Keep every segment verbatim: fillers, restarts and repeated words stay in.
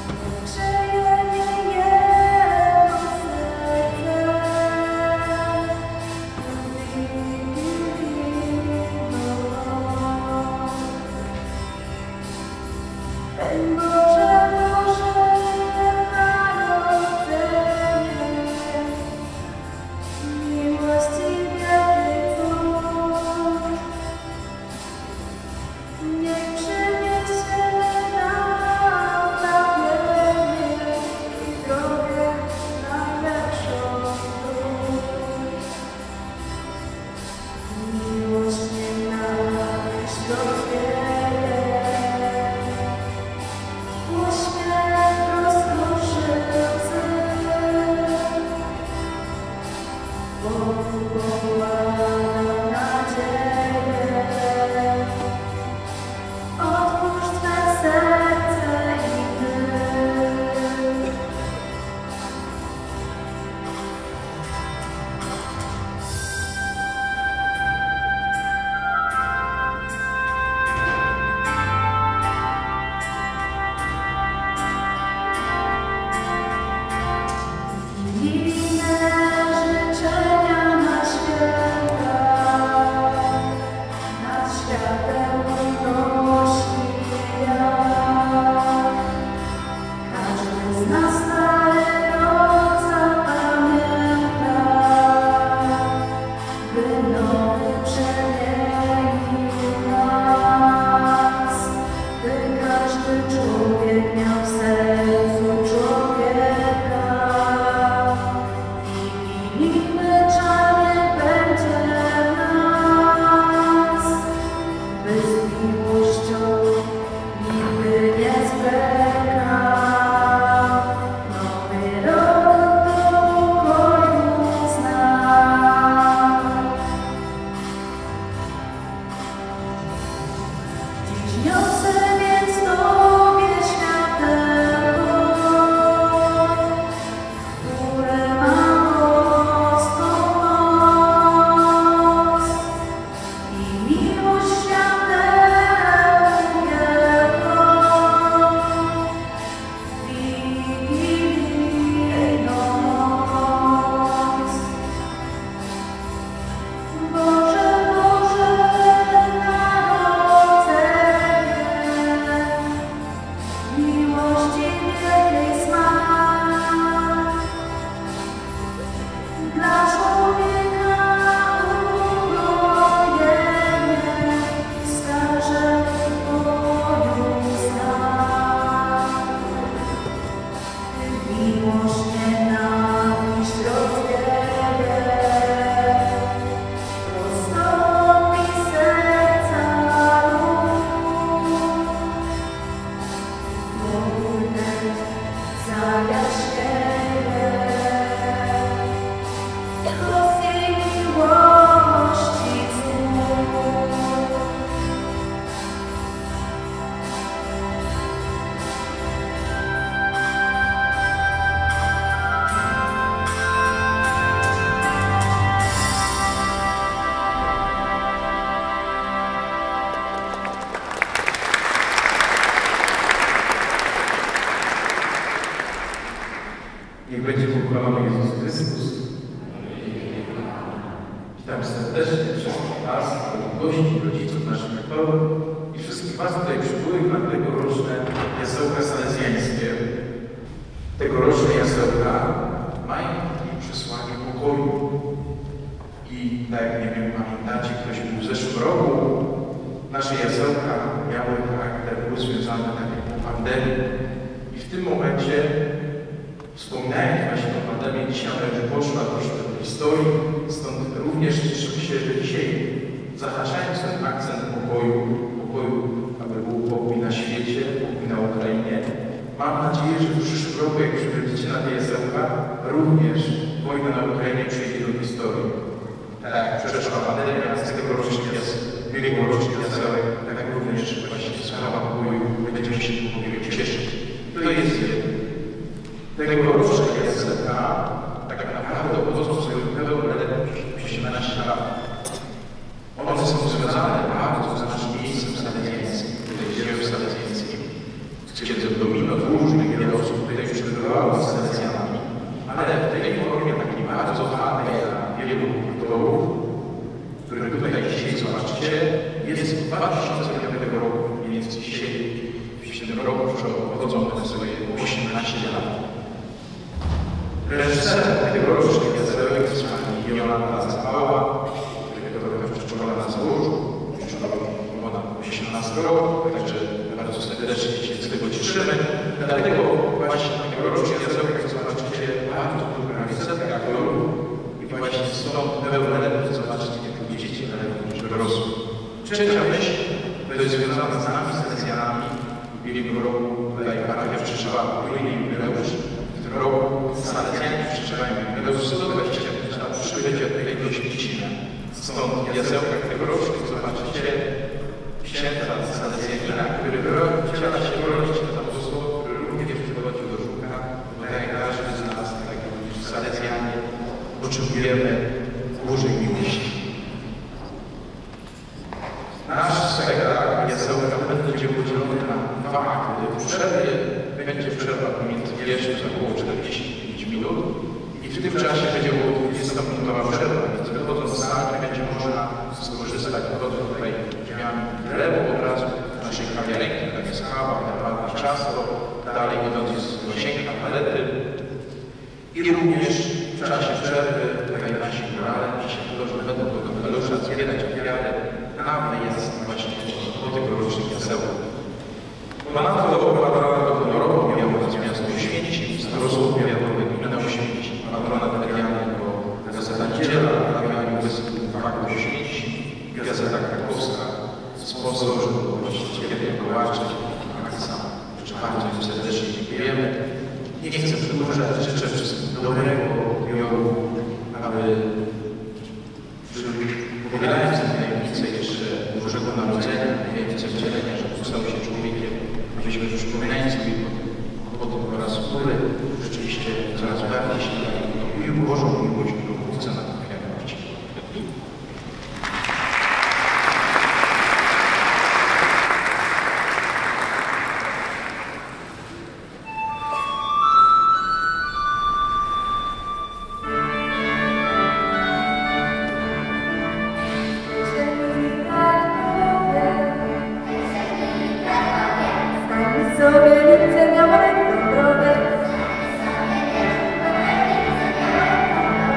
Niech będzie pochwalony Jezus Chrystus. Witam serdecznie wszystkich Was, gości, rodziców naszych lektorów i wszystkich Was tutaj przybyłych na tegoroczne jasełka salezjańskie. Tegoroczne jasełka mają takie przesłanie pokoju. I tak jak nie wiem, pamiętacie, ktoś był w zeszłym roku, nasze jasełka miały charakter, były związane tak jak po pandemii. I w tym momencie, wspominając właśnie o pandemii, dzisiaj ona już poszła troszkę do historii, stąd również cieszę się, że dzisiaj, zahaczając ten akcent pokoju, pokoju, aby był pokój na świecie, pokój na Ukrainie, mam nadzieję, że w przyszłym roku, jak już będziecie na tej jasełka, również wojna na Ukrainie przejdzie do historii. Tak, przeszła pandemia, z tego rocznika jasełek, tak jak również właśnie sprawa pokoju, będziemy się pokoju cieszyć. To jest jedno. Tegoroczne jasełka tak naprawdę obchodzą swojego osiemnaście lat. One są związane bardzo z naszym miejscem salezjańskim, tutaj w salezjańskim, z księdzem Domino, różnych wielu Plaza Mała, którego trochę przedszkola na założył, ona osiemnasty rok, także bardzo serdecznie się z tego cieszymy. Dlatego właśnie tegorocznie jasełka, jak zobaczycie, bardzo dużo prawie setek aktorów i właśnie stąd pełne elementy, zobaczycie, jak widzicie, elementy przyrosły. Trzecia myśl, to jest związana z nami, z Salezjanami. W ubiegłym roku tutaj parafia przeżyła kolejny jubileusz. W tym roku Salezjanie przeżywają jubileusz sto dwadzieścia pięć lat przybycia tej do Święcimia. Stąd w jasełkach tegorocznych zobaczycie księdza Salezjanina, który wciela się w rolę księdza apostoła, który również przychodził do żółka, bo tak jak każdy z nas, tak jak Salezjanie, potrzebujemy Bożej miłości. Nasz spektakl jasełka będzie podzielony na dwa akty. W przerwie będzie przerwa pomiędzy wierszem za około czterdzieści pięć minut i w tym czasie będzie około dwudziestominutowa przerwa, więc wychodząc z sali będzie można skorzystać, wchodząc tutaj drzwiami w lewo od razu w naszej kawiarenki, tam jest kawa, herbatna, ciasto, dalej idąc jest łazienka, palety i również w czasie przerwy tutaj nasi górale, nasi aktorzy będą do kapelusza zbierać ofiary na wyjazd właśnie do tegorocznych jasełek. Ponadto patrona honorową miał miasto Oświęcim, starostwo powiatowe gmina Oświęcim, patrona medialnego Gazeta Niedziela, Radiowaniu Faku Oświęcim, Gazeta Krakowska, sponsorzy, właściciele Kołacze, tak samo. Życzę bardzo im serdecznie dziękujemy. Nie chcę przedłużać, życzę wszystkim dobrego dnioru, aby powielając tę tajemnicę jeszcze Bożego Narodzenia, tajemnicę wcielenia, że stał się człowiekiem, abyśmy przypominając sobie o tym po raz wtóry, rzeczywiście coraz bardziej się i Bożą miłość do Mówca na ofiarności. Sobie lice miał ręką drogę.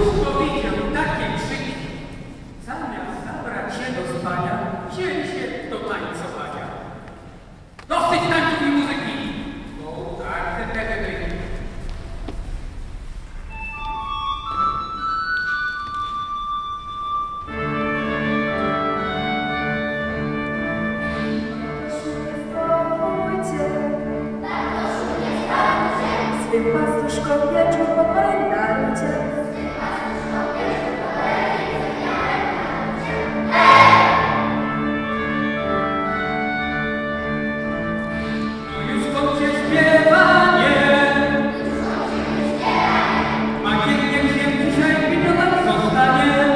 Któż to widział takie krzyki? Zamiast zabrać się do spania, wzięli się do tańcowania. Dosyć tańców i muzyki! O, tak, te, te, te, te. Swym pastuszkom wieczór po moim narodzie. No już kończy śpiewanie. Makietkiem się dzisiaj wyglądać zostanie.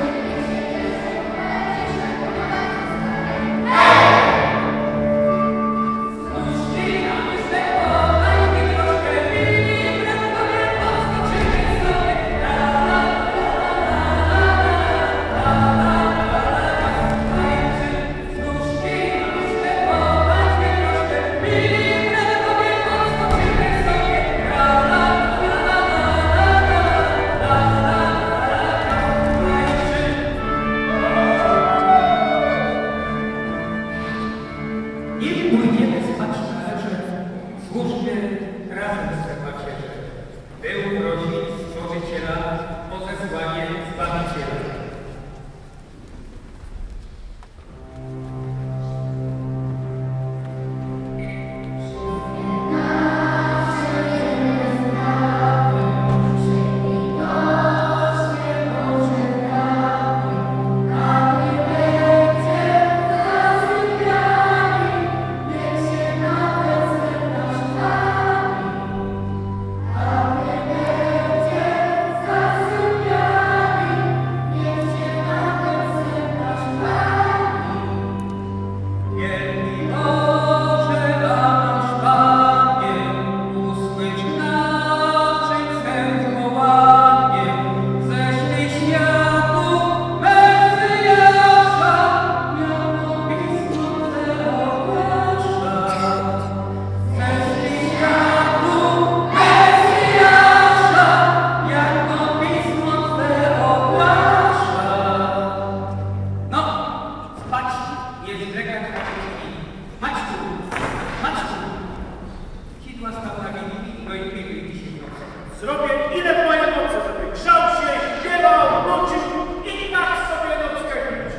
Zrobię ile w mojej mocy, żeby grzał się, śpiewał, nucił i tak sobie nockę kończy.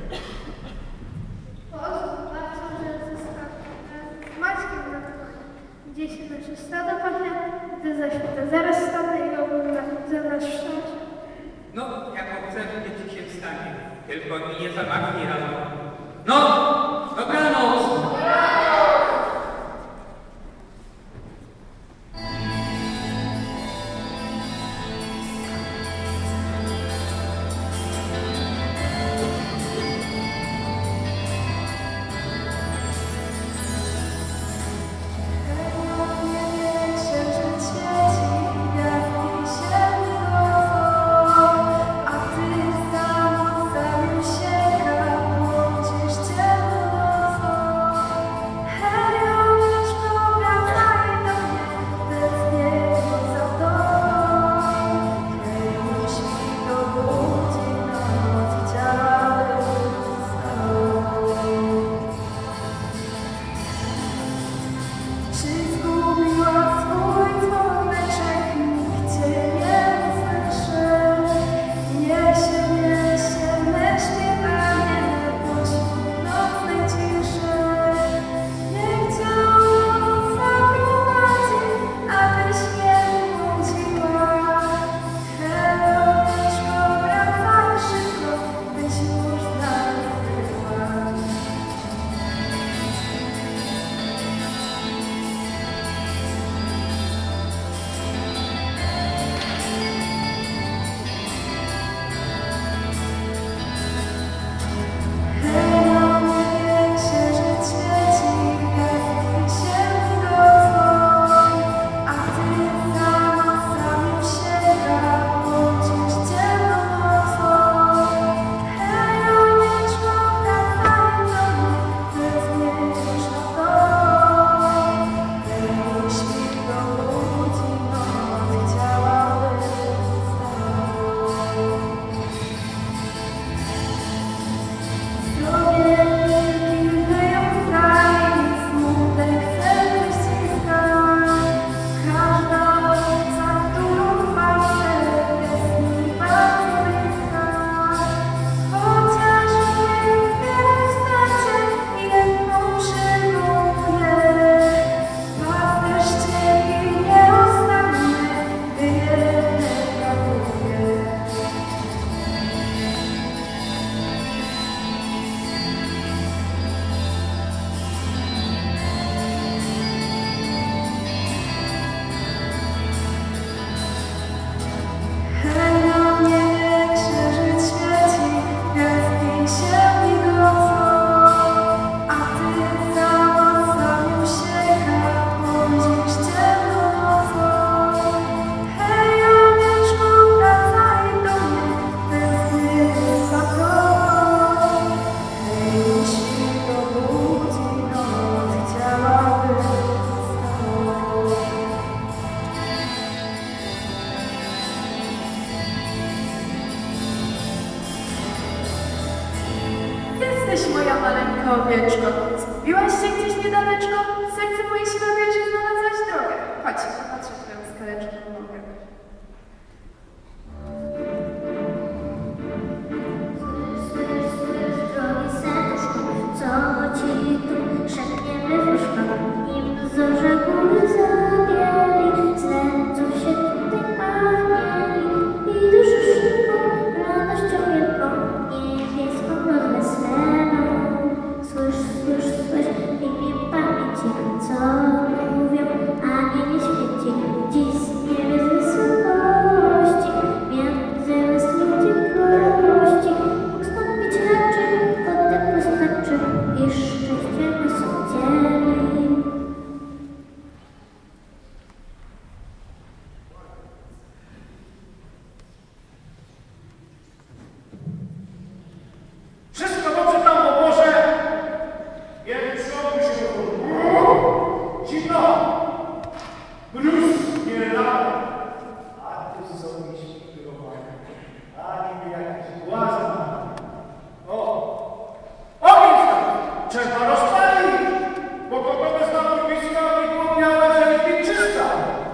Pozwól bardzo, że zostanę z Maćkiem na twoje. Gdzie się nasze stado pachnie, gdy zaświata zaraz stanę i oglądam ze nas szczęście. No, jak chcesz, gdzie ci się wstanie. Tylko mi nie zamachnij rano. No, dobranoc! A ty sam, sam sięga, młodzież ciemno. jesteś, moja maleńka owieczko? Zgubiłaś się gdzieś niedaleczko? Serce moje się dowie, że znalazłaś drogę. Chodź, popatrzę twoją skaleczną nogę. Słysz, słysz, drogi serduszko, co ci tu szepniemy w łóżko? Nim zorze góry zabieli, znęcą się tutaj anieli i duszę szybką, radością wielką, niebieską rozweseną. Słysz, słysz, słysz, w imię pamięci, co mówią anieli święci. Dziś z niebios wysokości, między wysnuty prości, Bóg stąpić raczy, oddech wystarczy i szczęście my są dzieli. Wszystko dobrze tam w oborze? Jeden środku się dochodzi. Zimno! Mróz nie lata. A ty sobie śpi wyrobany. A niby jakiś błazan. O! Ogień tam! Trzeba rozpalić! Bo kogo bez stanowiska nie było miała, że jest pieczysta.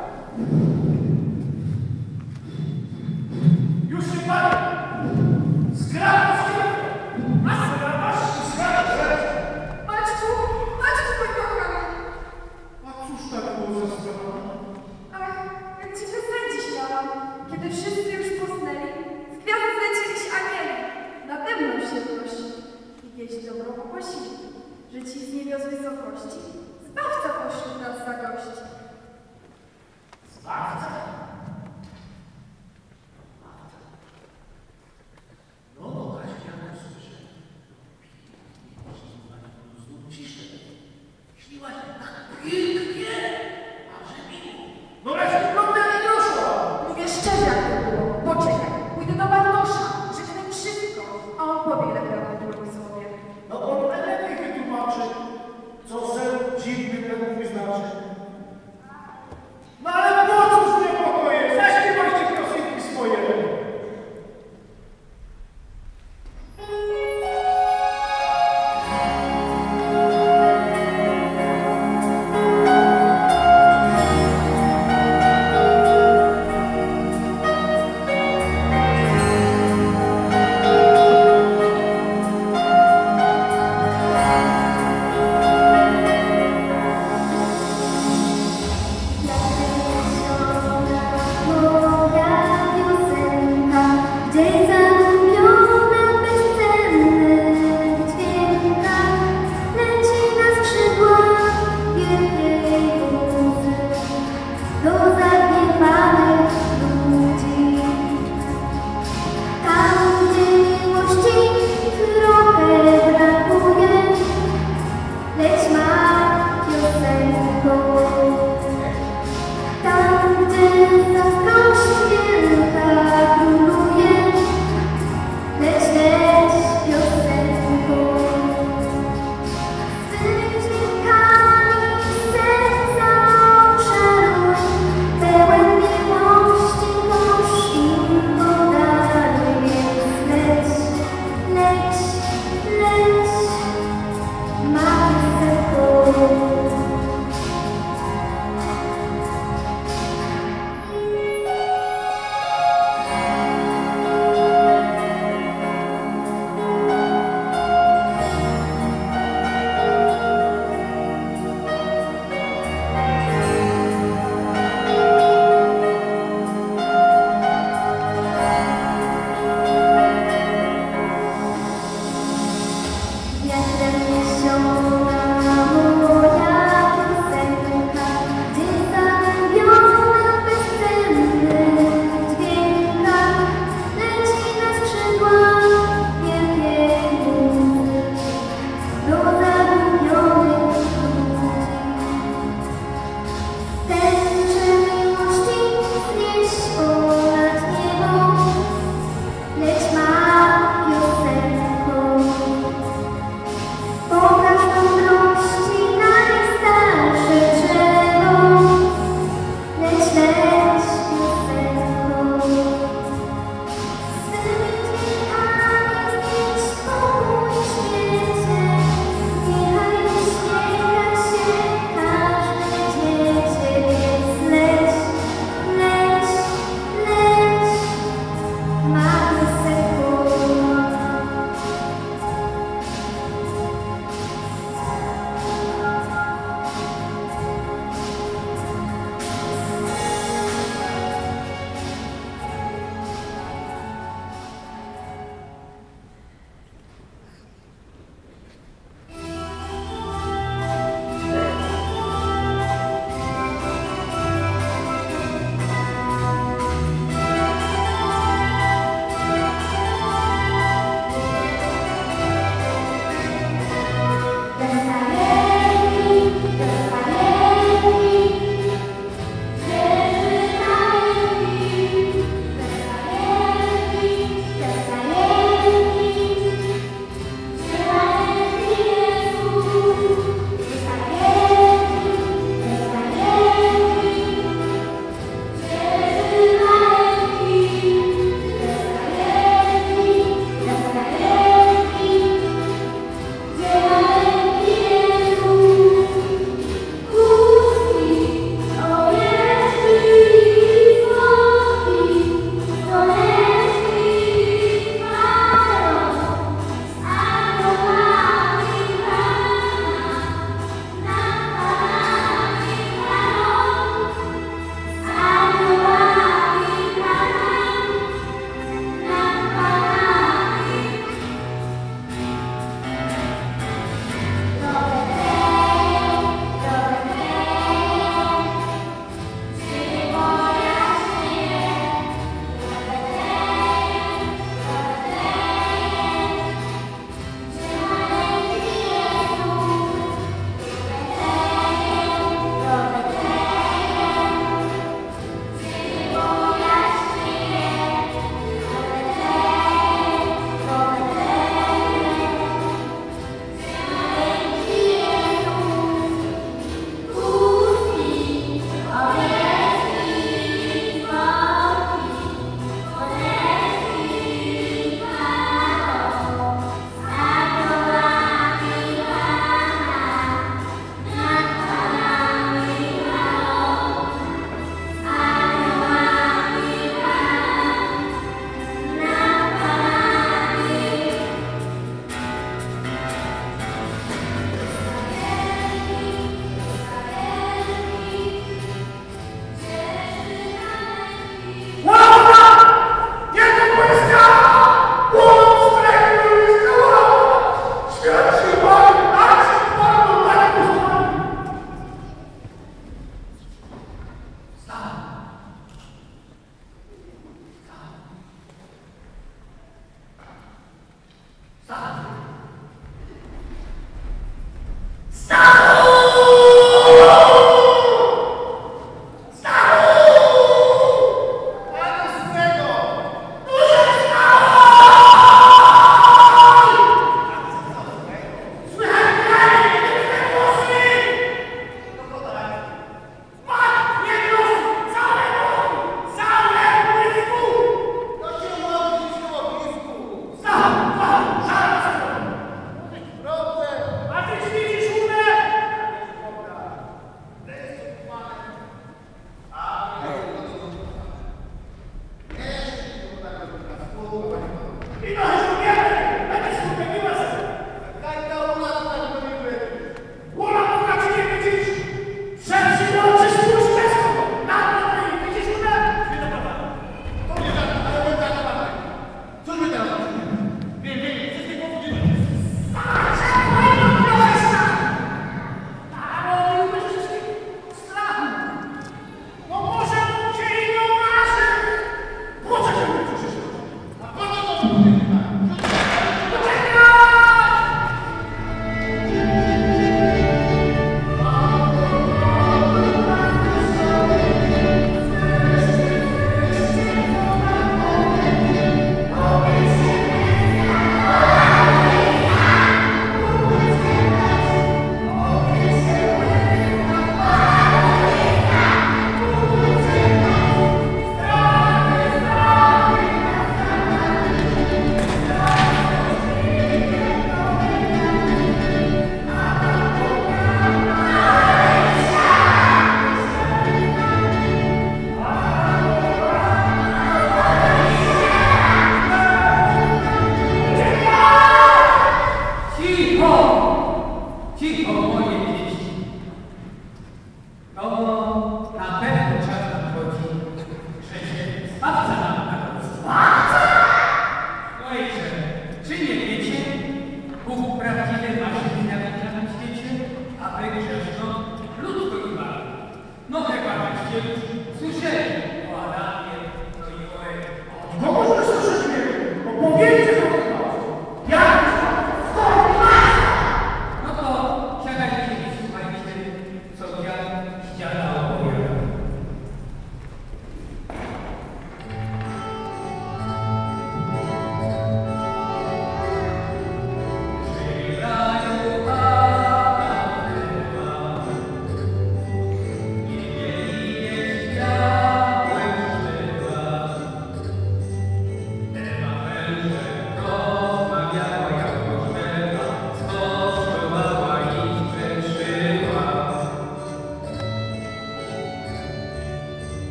Już się pali! Zgraba się! A zgraba się! Zgraba się! Maćku, Maćku, mój kochany! A cóż tak było za sprawa? Ach, jak cię wysadzić miałam, kiedy wszyscy już posnęli, z gwiazd zlecieliś anieli, nade mną się prosi i wieść dobrą ogłosili, że ci z niebios wysokości Zbawca pośród nas zagości. Zbawca? No, no, Kasia, ja też słyszę. Znów ciszę. Śniłaś tak pięknie, a że miło. No resztę problemu nie doszło. Mówię szczerze, jak to było. Poczekaj, pójdę do Bartosza, rzeknę im wszystko, a on powie, ile prawdy było w słowie. No on najlepiej wytłumaczy, co ze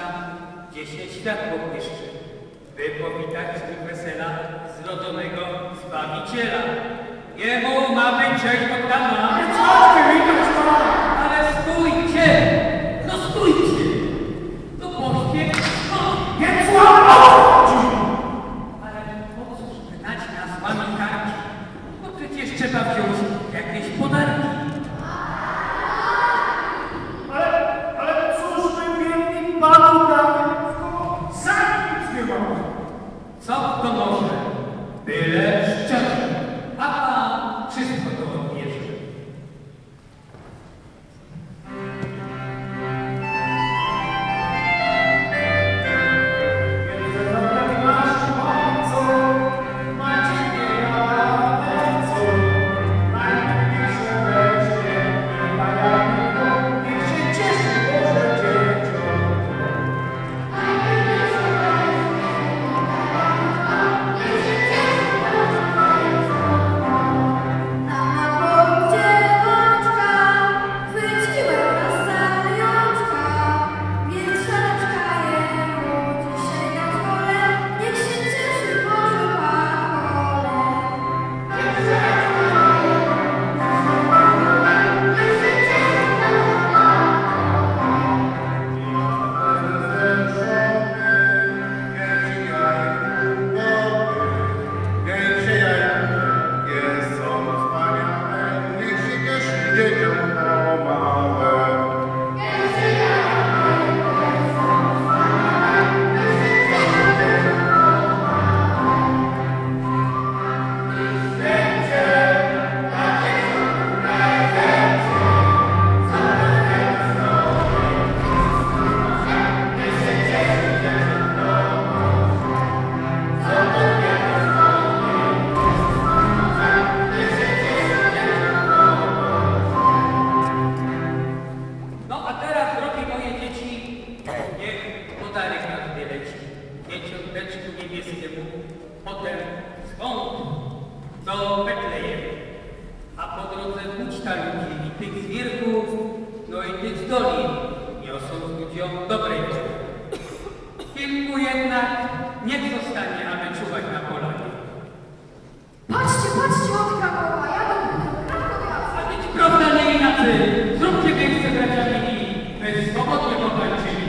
tam, gdzie się światło błyszczy, by powitać z nim wesela zrodzonego Zbawiciela. Jemu ma być cześć oddana. Ale stójcie! No stójcie! To pośpiech Więc ale po cóż gnać nas łami karki? Bo przecież trzeba wziąć jakieś podarki. Ale, ale cóż my biedni panu damy, skoro sami nic nie mamy? Co to może? Byle szczerze, a pan wszystko to odbierze. Wiedzę zabrać masz mocą, macie nie jadęcą. Najpiękniejsze weźmie, panianko, niech się cieszy Boże dzieciom. No a teraz, drogie moje dzieci, niech podarek nas leci. Dzieciąteczku niebieskiemu, potem skąd do Betlejemu. A po drodze uczta ludzi i tych zwierków, no i tych z doli, niosą ludziom dobrej woli. Kilku jednak niech zostanie, aby czuwać na polanie. Patrzcie, patrzcie, od Krakowa, jadą do Krakowa. A więc prawda nie inaczej, zróbcie miejsce bracia mili, by swobodnie potańczyli.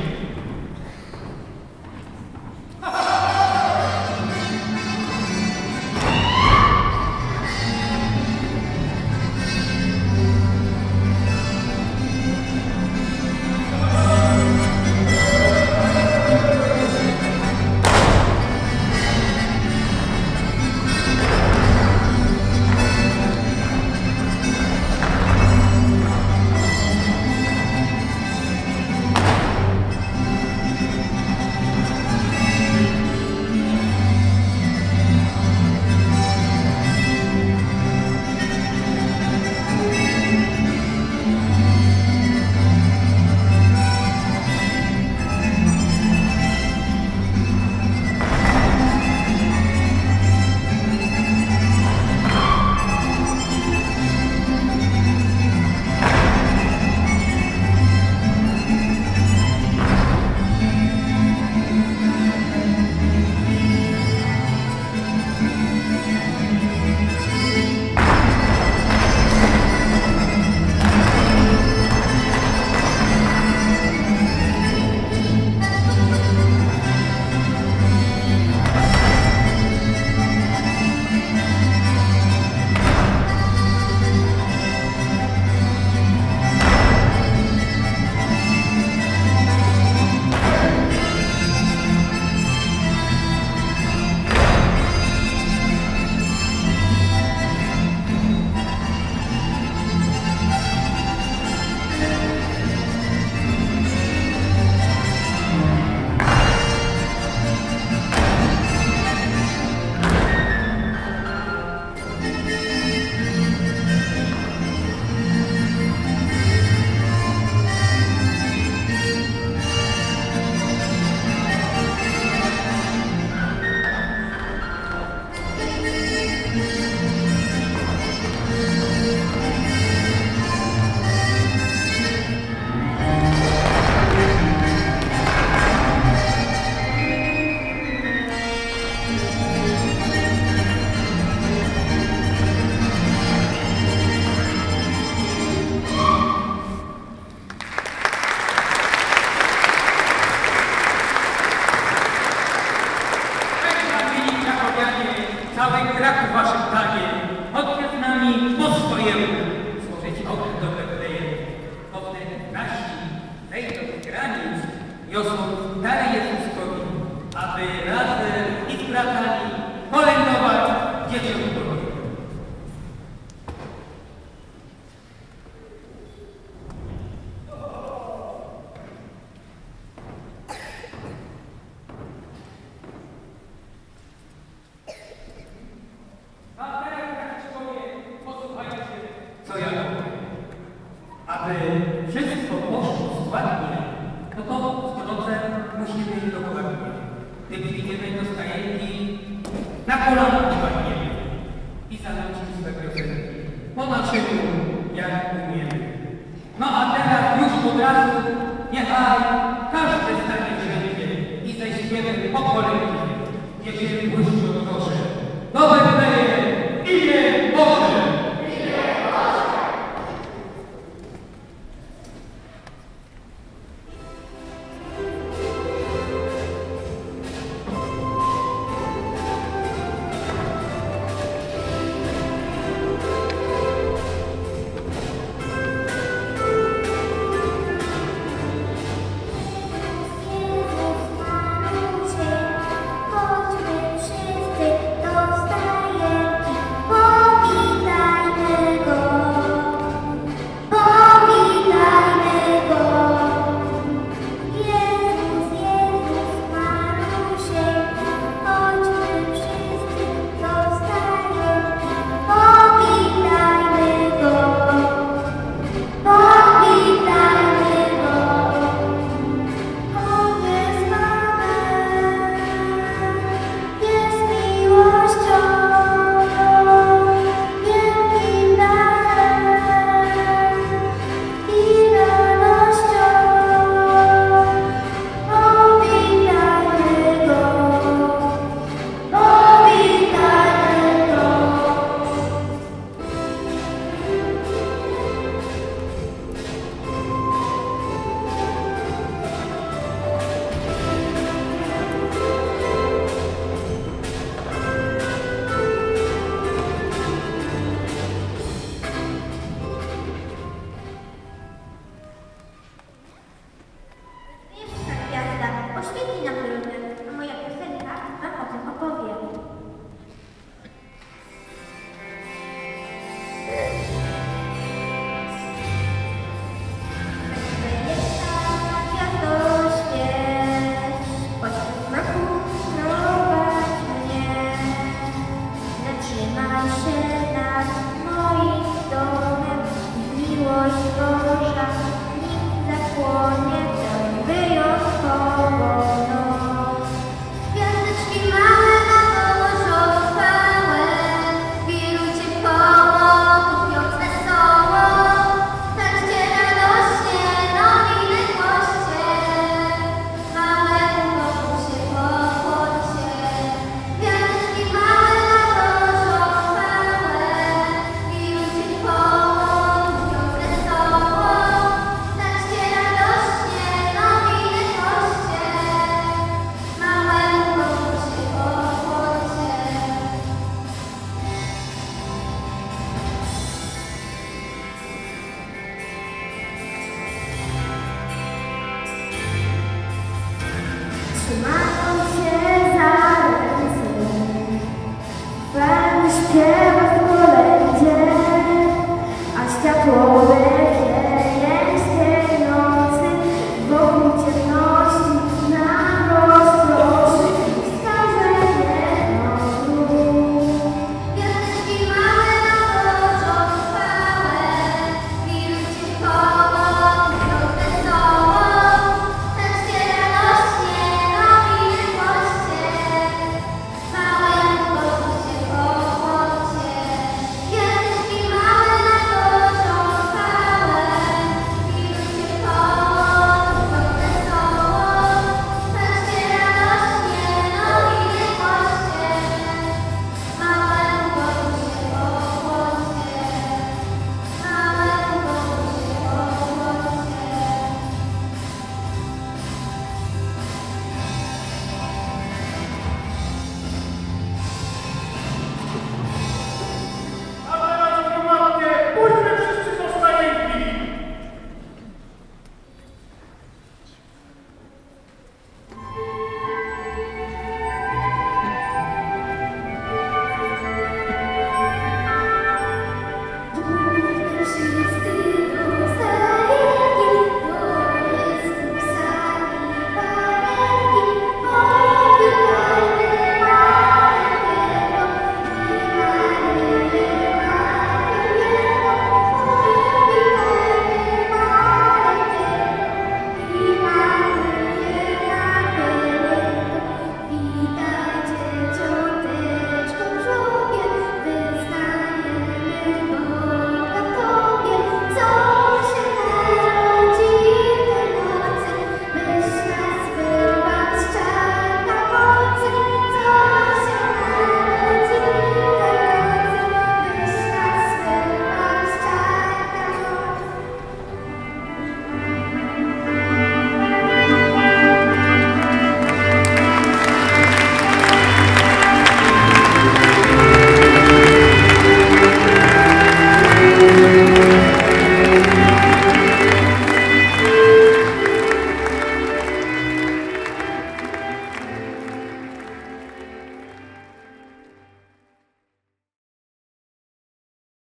Patrzcie, kraków waszych panie, chodźcie z nami po swojemu, złożyć ogień do Betlejem. Potem nasi zejdą z granic, niosą dalej Jezuskowi, aby razem i z bratami kolędować dzieciątkowi. Co ja mówię? Aby wszystko poszło składnie, no to z nocem musimy być dokładnie. Gdy przyjdziemy do stajenki, na kolana upadniemy i zanucimy swe piosenki. Po naszemu, jak umiemy. No a teraz już od razu niechaj każdy stanie wszędzie i ze śpiewem po kolędzie, gdzie się błyszczy od proszę.